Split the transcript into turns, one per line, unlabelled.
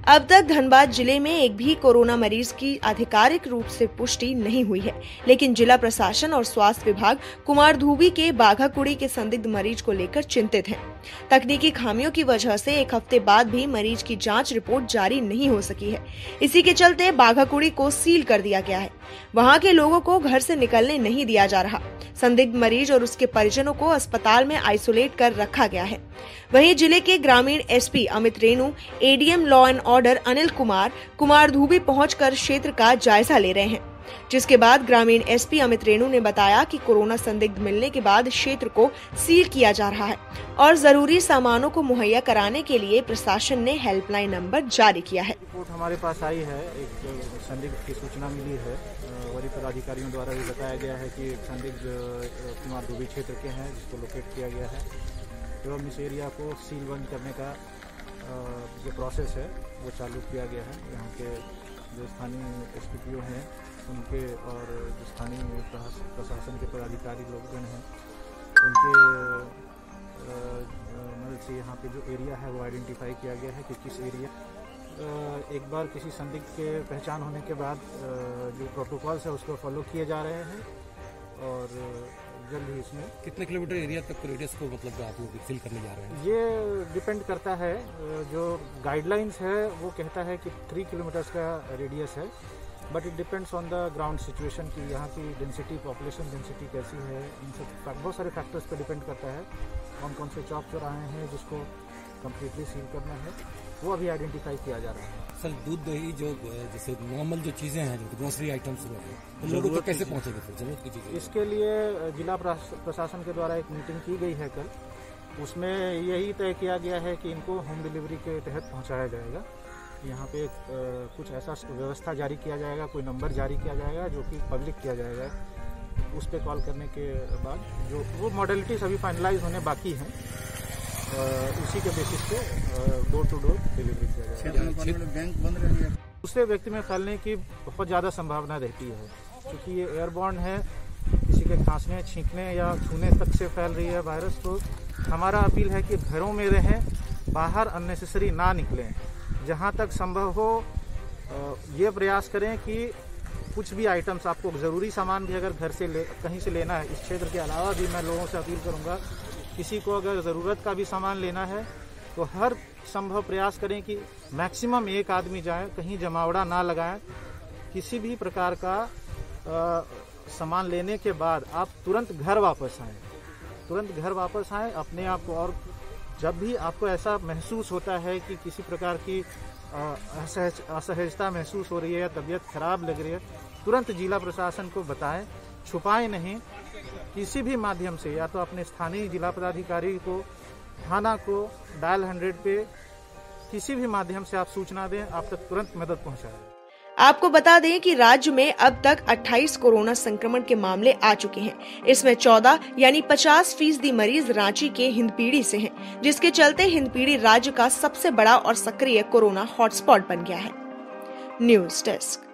अब तक धनबाद जिले में एक भी कोरोना मरीज की आधिकारिक रूप से पुष्टि नहीं हुई है, लेकिन जिला प्रशासन और स्वास्थ्य विभाग कुमारधुबी के बाघाकुड़ी के संदिग्ध मरीज को लेकर चिंतित है। तकनीकी खामियों की वजह से एक हफ्ते बाद भी मरीज की जांच रिपोर्ट जारी नहीं हो सकी है। इसी के चलते बाघाकुड़ी को सील कर दिया गया है। वहां के लोगों को घर से निकलने नहीं दिया जा रहा। संदिग्ध मरीज और उसके परिजनों को अस्पताल में आइसोलेट कर रखा गया है। वहीं जिले के ग्रामीण SP Amit Renu, ADM law and order Anil Kumar Kumardhubi पहुंचकर क्षेत्र का जायजा ले रहे हैं, जिसके बाद ग्रामीण एसपी अमित रेणु ने बताया कि कोरोना संदिग्ध मिलने के बाद क्षेत्र को सील किया जा रहा है और जरूरी सामानों को मुहैया कराने के लिए प्रशासन ने हेल्पलाइन नंबर जारी किया है।
रिपोर्ट हमारे पास आई है, एक संदिग्ध की सूचना मिली है। वरिष्ठ पदाधिकारियों द्वारा भी बताया गया है कि एक संदिग्ध कुमारधुबी क्षेत्र के हैं, जिसको लोकेट किया गया है एवं इस एरिया को सील बंद करने का जो प्रोसेस है वो चालू किया गया है। यहाँ के जो स्थानीय एसपीपीओ हैं उनके और जो स्थानीय प्रशासन के पदाधिकारी लोगजन हैं उनके मदद से यहाँ पे जो एरिया है वो आइडेंटिफाई किया गया है कि किस एरिया एक बार किसी संदिग्ध के पहचान होने के बाद जो प्रोटोकॉल्स है उसको फॉलो किए जा रहे हैं और जल्द ही इसमें
कितने किलोमीटर एरिया तक रेडियस को मतलब आप लोग फिल करने जा रहे हैं?
ये डिपेंड करता है। जो गाइडलाइंस है वो कहता है कि 3 किलोमीटर्स का रेडियस है, but it depends on the ground situation की यहाँ की डेंसिटी, पॉपुलेशन डेंसिटी कैसी है। इन सब बहुत सारे फैक्टर्स पर डिपेंड करता है। कौन कौन से चौक चौराहे हैं जिसको कम्प्लीटली सील करना है वो अभी आइडेंटिफाई किया जा रहा है।
सर दूध दही जो जैसे नॉर्मल जो चीज़ें हैं, जो ग्रोसरी आइटम्स तो लोगों को कैसे पहुँचेंगे फिर जरूरत की चीज़ें?
इसके लिए जिला प्रशासन के द्वारा एक मीटिंग की गई है कल। उसमें यही तय किया गया है कि इनको होम डिलीवरी के तहत पहुँचाया जाएगा। यहाँ पे कुछ ऐसा व्यवस्था जारी किया जाएगा, कोई नंबर जारी किया जाएगा जो कि पब्लिक किया जाएगा। उस पर कॉल करने के बाद जो वो मॉडलिटीज अभी फाइनलाइज होने बाकी हैं, उसी के बेसिस पे डोर टू डोर डिलीवरी किया जाएगा।
बैंक बंद रहेंगे,
दूसरे व्यक्ति में फैलने की बहुत ज़्यादा संभावना रहती है, क्योंकि ये एयरबॉर्न है। किसी के खांसने, छींकने या छूने तक से फैल रही है वायरस। तो हमारा अपील है कि घरों में रहें, बाहर अननेसेसरी ना निकलें। जहाँ तक संभव हो ये प्रयास करें कि कुछ भी आइटम्स, आपको ज़रूरी सामान भी अगर घर से कहीं से लेना है, इस क्षेत्र के अलावा भी मैं लोगों से अपील करूँगा, किसी को अगर ज़रूरत का भी सामान लेना है तो हर संभव प्रयास करें कि मैक्सिमम एक आदमी जाए, कहीं जमावड़ा ना लगाएं। किसी भी प्रकार का सामान लेने के बाद आप तुरंत घर वापस आएं अपने आप को। और जब भी आपको ऐसा महसूस होता है कि किसी प्रकार की असहजता महसूस हो रही है या तबीयत खराब लग रही है, तुरंत जिला प्रशासन को बताएं, छुपाएं नहीं। किसी भी माध्यम से या तो अपने स्थानीय जिला पदाधिकारी को, थाना को, डायल 100 पे किसी भी माध्यम से आप सूचना दें, आप तक तुरंत मदद पहुंचाएं।
आपको बता दें कि राज्य में अब तक 28 कोरोना संक्रमण के मामले आ चुके हैं। इसमें 14 यानी 50% मरीज रांची के हिंदपीढ़ी से हैं, जिसके चलते हिंदपीढ़ी राज्य का सबसे बड़ा और सक्रिय कोरोना हॉटस्पॉट बन गया है। News desk.